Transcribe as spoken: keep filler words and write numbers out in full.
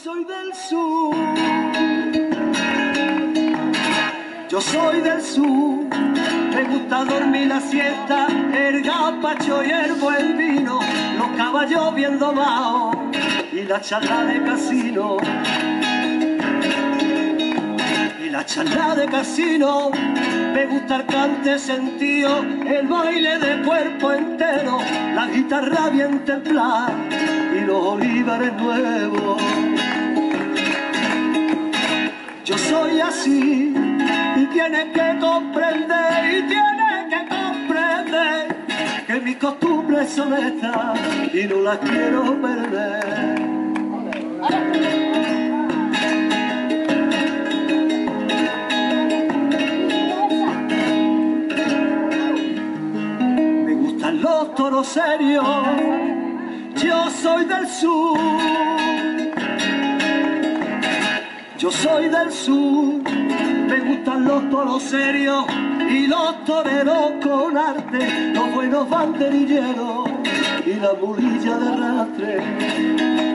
soy del sur, yo soy del sur, me gusta dormir la siesta, el gazpacho y el buen vino, los caballos bien domados y la charla de casino. Y la charla de casino, me gusta el cante sentido, el baile de cuerpo entero, la guitarra bien templada y los olivares nuevos. Yo soy así y tienes que comprender, y tienes que comprender que mis costumbres son estas y no las quiero perder. Me gustan los toros serios, yo soy del sur. Yo soy del sur, me gustan los toros serios y los toreros con arte, los buenos banderilleros y la mulilla de arrastre.